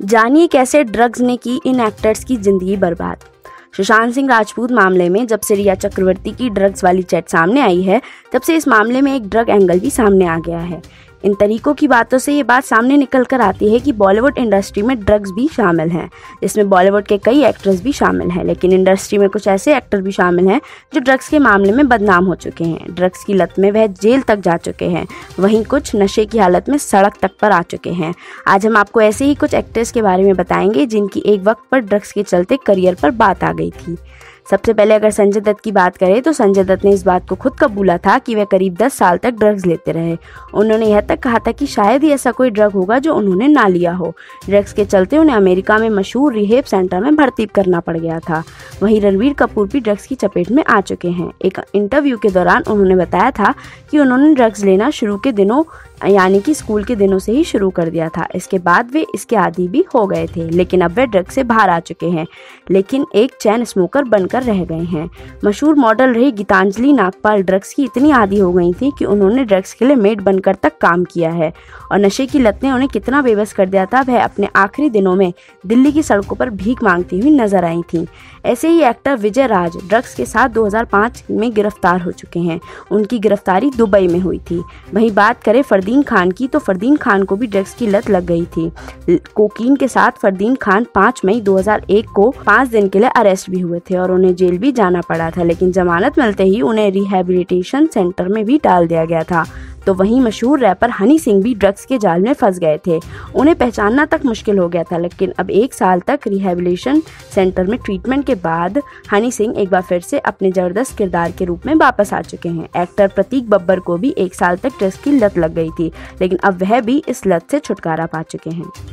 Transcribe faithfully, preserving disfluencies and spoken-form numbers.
जानिए कैसे ड्रग्स ने की इन एक्टर्स की जिंदगी बर्बाद। सुशांत सिंह राजपूत मामले में जब से रिया चक्रवर्ती की ड्रग्स वाली चैट सामने आई है, तब से इस मामले में एक ड्रग एंगल भी सामने आ गया है। इन तरीकों की बातों से ये बात सामने निकल कर आती है कि बॉलीवुड इंडस्ट्री में ड्रग्स भी शामिल हैं। इसमें बॉलीवुड के कई एक्टर्स भी शामिल हैं, लेकिन इंडस्ट्री में कुछ ऐसे एक्टर भी शामिल हैं जो ड्रग्स के मामले में बदनाम हो चुके हैं। ड्रग्स की लत में वह जेल तक जा चुके हैं, वहीं कुछ नशे की हालत में सड़क तक पर आ चुके हैं। आज हम आपको ऐसे ही कुछ एक्टर्स के बारे में बताएंगे जिनकी एक वक्त पर ड्रग्स के चलते करियर पर बात आ गई थी। सबसे पहले अगर संजय दत्त की बात करें तो संजय दत्त ने इस बात को खुद कबूला था कि वह करीब दस साल तक ड्रग्स लेते रहे। उन्होंने यह तक कहा था कि शायद ही ऐसा कोई ड्रग होगा जो उन्होंने ना लिया हो। ड्रग्स के चलते उन्हें अमेरिका में मशहूर रिहेब सेंटर में भर्ती करना पड़ गया था। वहीं रणबीर कपूर भी ड्रग्स की चपेट में आ चुके हैं। एक इंटरव्यू के दौरान उन्होंने बताया था कि उन्होंने ड्रग्स लेना शुरू के दिनों यानी कि स्कूल के दिनों से ही शुरू कर दिया था। इसके बाद वे इसके आदी भी हो गए थे, लेकिन अब वे ड्रग्स से बाहर आ चुके हैं, लेकिन एक चैन स्मोकर बनकर रह गए हैं। मशहूर मॉडल रही गीतांजलि नागपाल ड्रग्स की इतनी आदी हो गई थी कि उन्होंने ड्रग्स के लिए मेड बनकर तक काम किया है, और नशे की लत ने उन्हें कितना बेबस कर दिया था। वह अपने आखिरी दिनों में दिल्ली की सड़कों पर भीख मांगती हुई नजर आई थी। ऐसे ही एक्टर विजय राज ड्रग्स के साथ दो हज़ार पाँच में गिरफ्तार हो चुके हैं। उनकी गिरफ्तारी दुबई में हुई थी। वहीं बात करें फरदीन खान की तो फरदीन खान को भी ड्रग्स की लत लग गई थी। कोकीन के साथ फरदीन खान पाँच मई दो हज़ार एक को पाँच दिन के लिए अरेस्ट भी हुए थे और उन्हें जेल भी जाना पड़ा था, लेकिन जमानत मिलते ही उन्हें रिहैबिलिटेशन सेंटर में भी डाल दिया गया था। तो वहीं मशहूर रैपर हनी सिंह भी ड्रग्स के जाल में फंस गए थे। उन्हें पहचानना तक मुश्किल हो गया था, लेकिन अब एक साल तक रिहैबिलिटेशन सेंटर में ट्रीटमेंट के बाद हनी सिंह एक बार फिर से अपने जबरदस्त किरदार के रूप में वापस आ चुके हैं। एक्टर प्रतीक बब्बर को भी एक साल तक ड्रग्स की लत लग गई थी, लेकिन अब वह भी इस लत से छुटकारा पा चुके हैं।